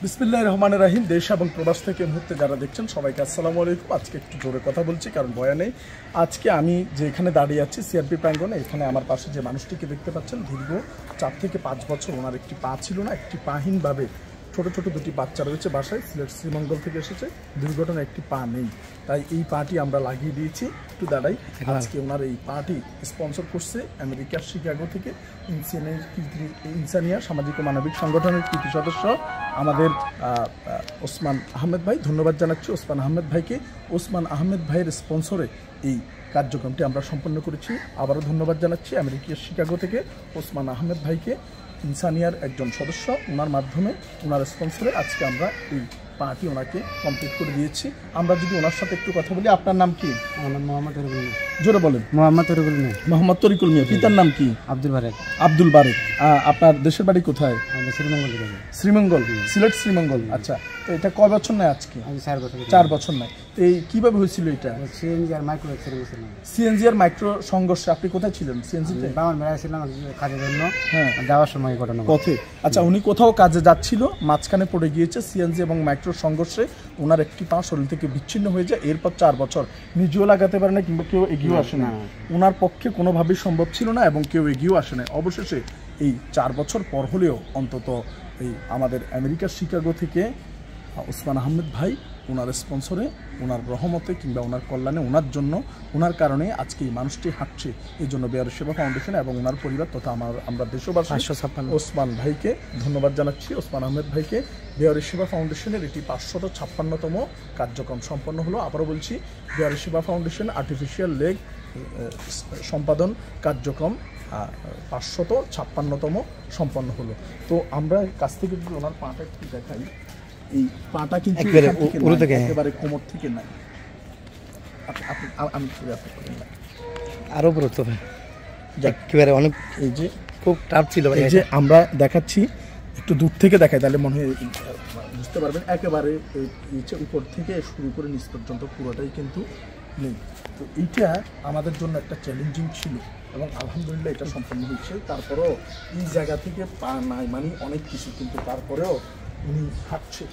বিসমিল্লাহির রহমানির রহিম। দেশ এবং প্রবাস থেকে মুহূর্তে যারা দেখছেন সবাইকে আসসালামু আলাইকুম। আজকে একটু জোরে কথা বলছি কারণ ভয় নেই। আজকে আমি যে এখানে দাঁড়িয়ে আছি সিআরপি প্রাঙ্গণে, এখানে আমার পাশে যে মানুষটিকে দেখতে পাচ্ছেন দীর্ঘ 4 থেকে 5 বছর ওনার একটি পা ছিল না, একটি পাহীনভাবে ছোট ছোট দুটি বাচ্চা রয়েছে বাসায়, সিলেট শ্রীমঙ্গল থেকে এসেছে, দুর্ঘটনা একটি পা নেই, তাই এই পাটি আমরা লাগিয়ে দিয়েছি। একটু দাঁড়াই। আজকে ওনার এই পাটি স্পন্সর করছে আমেরিকার শিকাগো থেকে ইনসানিয়া সামাজিক ও মানবিক সংগঠনের কৃতি সদস্য আমাদের ওসমান আহমেদ ভাই। ধন্যবাদ জানাচ্ছি ওসমান আহমেদ ভাইকে। ওসমান আহমেদ ভাইয়ের স্পন্সরে এই কার্যক্রমটি আমরা সম্পন্ন করেছি। আবারও ধন্যবাদ জানাচ্ছি আমেরিকার শিকাগো থেকে ওসমান আহমেদ ভাইকে, ইনসানিয়ার একজন সদস্য। ওনার মাধ্যমে ওনার স্পন্সরে আজকে আমরা এই পার্টি ওনাকে কমপ্লিট করে দিয়েছি। আমরা যদি ওনার সাথে একটু কথা বলি। আপনার নাম কি? আমার নাম মোহাম্মদ তরিকুল মিয়া। জোরে বলেন। মোহাম্মদ তরিকুল মিয়া। মোহাম্মদ তরিকুল মিয়া। পিতার নাম কি? আব্দুল বারেক। আব্দুল বারেক। আপনার দেশের বাড়ি কোথায়? শ্রীমঙ্গল। শ্রীমঙ্গল, সিলেট শ্রীমঙ্গল। আচ্ছা, তো এটা কয় বছর নেয় আজকে? 4 বছর নেয়। তো এই কিভাবে হয়েছিল এটা? সিএনজি আর মাইক্রো এক্সিডেন্ট। সিএনজি আর মাইক্রো সংঘর্ষে আপনি কোথায় ছিলেন? সিএনজিতে বাবার মেলা ছিলাম কাজের জন্য। হ্যাঁ, যাওয়ার সময় ঘটনা পথে। আচ্ছা, উনি কোথাও কাজে যাচ্ছিল, মাঝখানে পড়ে গিয়েছে সিএনজি এবং মাইক্রো সংঘর্ষে ওনার একটি পা শরীর থেকে বিচ্ছিন্ন হয়ে যায়। এরপর 4 বছর নিজেও লাগাতে পারে না কিংবা কেউ এগিয়েও আসে না। ওনার পক্ষে কোনোভাবেই সম্ভব ছিল না এবং কেউ এগিয়েও আসে না। অবশেষে এই 4 বছর পর হলেও অন্তত এই আমাদের আমেরিকার শিকাগো থেকে ওসমান আহমেদ ভাই ওনার স্পন্সরে, ওনার রহমতে কিংবা ওনার কল্যাণে, ওনার জন্য, ওনার কারণে আজকে এই মানুষটি হাঁটছে। এই জন্য বেয়ারের সেবা ফাউন্ডেশন এবং ওনার পরিবার তথা আমরা দেশবাসী ওসমান ভাইকে ধন্যবাদ জানাচ্ছি। ওসমান আহমেদ ভাইকে। বেয়ারের সেবা ফাউন্ডেশনের এটি 556তম কার্যক্রম সম্পন্ন হলো। আবারও বলছি, বেয়ারের সেবা ফাউন্ডেশন আর্টিফিশিয়াল লেগ সম্পাদন কার্যক্রম 556তম সম্পন্ন হলো। তো আমরা কাছ থেকে যদি ওনার পাটা একটু দেখাই, এই পাটা কিন্তু একেবারে কোমর থেকে নাই। আমি আরো একেবারে অনেক, এই যে খুব টাফ ছিল। এই যে আমরা দেখাচ্ছি, একটু দূর থেকে দেখাই তাহলে মনে হয় বুঝতে পারবেন। একেবারে উপর থেকে শুরু করে নিচ পর্যন্ত পুরোটাই কিন্তু নেই। তো এইটা আমাদের জন্য একটা চ্যালেঞ্জিং ছিল এবং আলহামদুলিল্লাহ এটা সম্পন্ন হয়েছে। তারপরেও এই জায়গা থেকে পা নাই মানে অনেক কিছু, কিন্তু তারপরেও উনি হাঁটছে।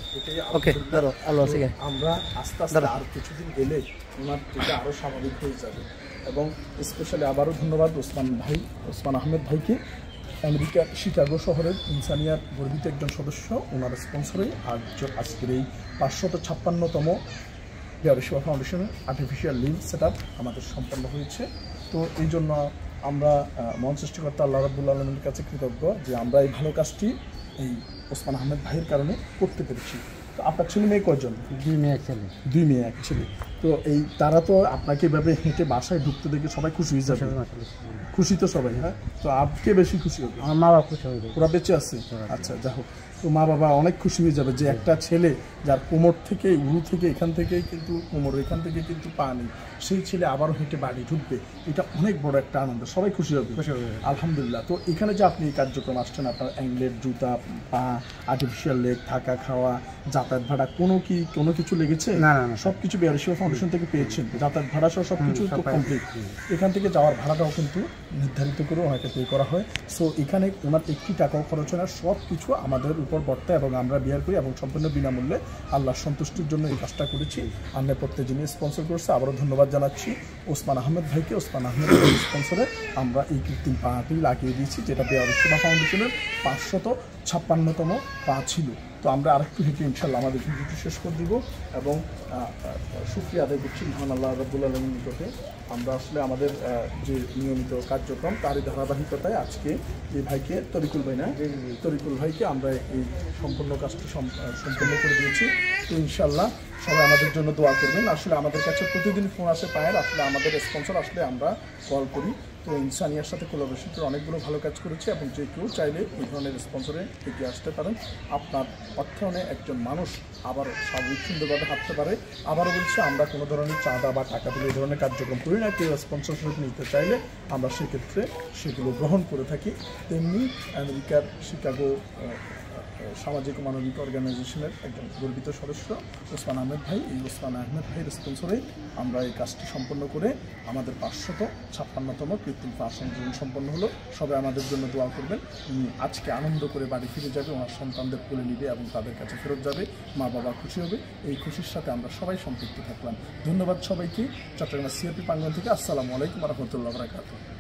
আমরা আস্তে আস্তে আর কিছুদিন গেলে ওনার এটা আরও স্বাভাবিক হয়ে যাবে। এবং স্পেশালি আবারও ধন্যবাদ ওসমান আহমেদ ভাইকে, আমেরিকার শিকাগো শহরের ইনসানিয়ার গর্বিত একজন সদস্য। ওনার স্পন্সরে আজকের এই 556তম বেয়ারের সেবা ফাউন্ডেশনের আর্টিফিশিয়াল লিভ সেট আপ আমাদের সম্পন্ন হয়েছে। তো এই জন্য আমরা মহান সৃষ্টিকর্তা আল্লাহ রাব্বুল আলামিনের কাছে কৃতজ্ঞ যে আমরা এই ভালো কাজটি এই ওসমান আহমেদ ভাইয়ের কারণে করতে পেরেছি। তো আপনার ছেলে মেয়ে কয়জন? 2 মেয়ে 1 ছেলে। 2 মেয়ে 1 ছেলে। তো এই তারা তো আপনাকে এভাবে হেঁটে বাসায় ঢুকতে দেখে সবাই খুশি হয়ে যাবে। খুশি তো সবাই। হ্যাঁ, তো আপনি বেশি খুশি হবে? আমার মা বাবা খুশি হবে। ওরা বেঁচে আছে? আচ্ছা, যাই হোক। তো মা বাবা অনেক খুশি হয়ে যাবে যে একটা ছেলে যার কোমর থেকে, উরু থেকে, এখান থেকেই কিন্তু কোমর, এখান থেকে কিন্তু পা নেই, সেই ছেলে আবারও হেঁটে বাড়ি ঢুকবে। এটা অনেক বড় একটা আনন্দ, সবাই খুশি হবে। আলহামদুলিল্লাহ। তো এখানে যে আপনি এই কার্যক্রম আসছেন, আপনার অ্যাংলেট, জুতা, পা, আর্টিফিশিয়াল লেগ, থাকা খাওয়া, যাতায়াত ভাড়া কোনো কিছু লেগেছে? না, সব কিছু বেয়ারের সেবা ফাউন্ডেশন থেকে পেয়েছেন। যাতায়াত ভাড়া সহ সব কিছু কমপ্লিট। এখান থেকে যাওয়ার ভাড়াটাও কিন্তু নির্ধারিত করে ওনাকে পে করা হয়। সো এখানে ওনার একটি টাকাও খরচ হয় না, সব কিছু আমাদের উপর বর্তায় এবং আমরা বিয়ার করি এবং সম্পূর্ণ বিনামূল্যে আল্লাহর সন্তুষ্টির জন্য এই কাজটা করেছি। আমরা প্রত্যেক যিনি স্পন্সর করছে আবারও ধন্যবাদ জানাচ্ছি ওসমান আহমেদ ভাইকে। ওসমান আহমেদ ভাইয়ের স্পন্সরে আমরা এই কৃত্রিম পাটি লাগিয়ে দিয়েছি, যেটা বেয়ারের সেবা ফাউন্ডেশনের 556তম পা ছিল। তো আমরা আরেকটু হেঁটে ইনশাল্লাহ আমাদের ভিডিওটি শেষ করে দিব এবং শুকরিয়া আদায় করছি মহান আল্লাহ রাব্বুল আলামিনের নিকটে। আমরা আসলে আমাদের যে নিয়মিত কার্যক্রম তারই ধারাবাহিকতায় আজকে এই ভাইকে, তরিকুল ভাই না, তরিকুল ভাইকে আমরা এই সম্পূর্ণ কাজটি সম্পূর্ণ করে দিয়েছি। তো ইনশাল্লাহ সবাই আমাদের জন্য দোয়া করবেন। আসলে আমাদের কাছে প্রতিদিন ফোন আসে পায়ের, আসলে আমাদের স্পন্সর আসলে আমরা কল করি। তো ইনসানিয়ার সাথে কোলাবোরেশন করে অনেকগুলো ভালো কাজ করেছে এবং যে কেউ চাইলে এই ধরনের স্পন্সরে এগিয়ে আসতে পারেন। আপনার অর্থায়নে একজন মানুষ আবার স্বাভাবিক সুন্দরভাবে হাঁটতে পারে। আবারও বলছি, আমরা কোনো ধরনের চাঁদা বা টাকা দিলে এই ধরনের কার্যক্রম করি না। কেউ স্পন্সরশিপ নিতে চাইলে আমরা সেক্ষেত্রে সেগুলো গ্রহণ করে থাকি। তেমনি আমেরিকার শিকাগো সামাজিক ও মানবিক অর্গানাইজেশনের একজন গর্বিত সদস্য ওসমান আহমেদ ভাই। এই ওসমান আহমেদ ভাইয়ের স্পন্সরে আমরা এই কাজটি সম্পন্ন করে আমাদের 556তম কৃত্রিম পা সংযোজন সম্পন্ন হলো। সবাই আমাদের জন্য দোয়া করবেন। আজকে আনন্দ করে বাড়ি ফিরে যাবে, ওনার সন্তানদের কোলে নিবে এবং তাদের কাছে ফেরত যাবে, মা বাবা খুশি হবে। এই খুশির সাথে আমরা সবাই সম্পৃক্ত থাকলাম। ধন্যবাদ সবাইকে। চট্টগ্রাম সিআরপি প্রাঙ্গণ থেকে আসসালামু আলাইকুম ওয়া রাহমাতুল্লাহি ওয়া বারাকাতুহু।